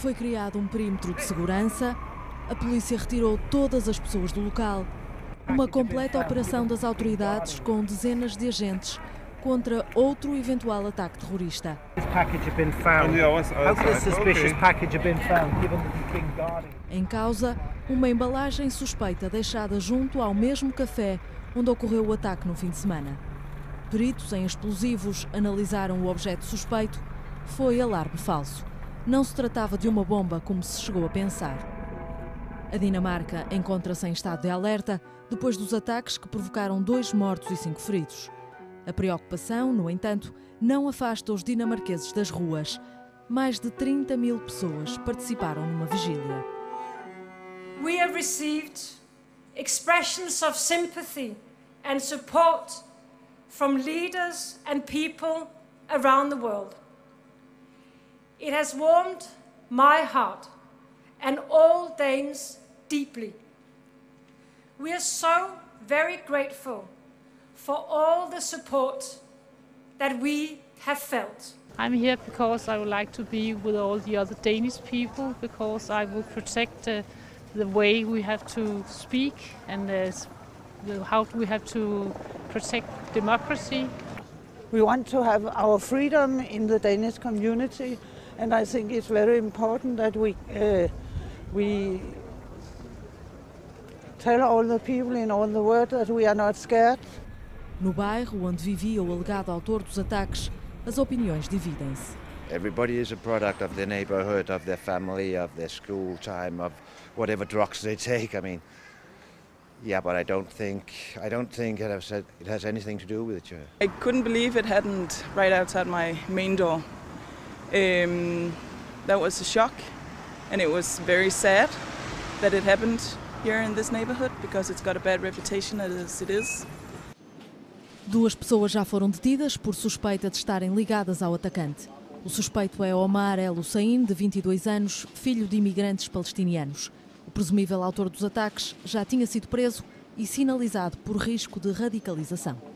Foi criado um perímetro de segurança, a polícia retirou todas as pessoas do local. Uma completa operação das autoridades com dezenas de agentes contra outro eventual ataque terrorista. Em causa, uma embalagem suspeita deixada junto ao mesmo café onde ocorreu o ataque no fim de semana. Peritos em explosivos analisaram o objeto suspeito. Foi alarme falso. Não se tratava de uma bomba como se chegou a pensar. A Dinamarca encontra-se em estado de alerta depois dos ataques que provocaram 2 mortos e 5 feridos. A preocupação, no entanto, não afasta os dinamarqueses das ruas. Mais de 30 mil pessoas participaram numa vigília. We have received expressions of sympathy and support from leaders and people around the world. It has warmed my heart and all Danes deeply. We are so very grateful for all the support that we have felt. I'm here because I would like to be with all the other Danish people, because I will protect the way we have to speak and how we have to protect democracy. We want to have our freedom in the Danish community, and I think it's very important that we tell all the people in all the world that we are not scared. No bairro onde vivia o alegado autor dos ataques, as opiniões dividem-se. Everybody is a product of their neighborhood, of their family, of their school time, of whatever drugs they take. I mean, yeah, but I don't think it has anything to do with each other. I couldn't believe it happened right outside my main door. That was a shock, and it was very sad that it happened here in this neighborhood because it's got a bad reputation as it is. 2 pessoas já foram detidas por suspeita de estarem ligadas ao atacante. O suspeito é Omar El Hussein, de 22 anos, filho de imigrantes palestinianos. O presumível autor dos ataques já tinha sido preso e sinalizado por risco de radicalização.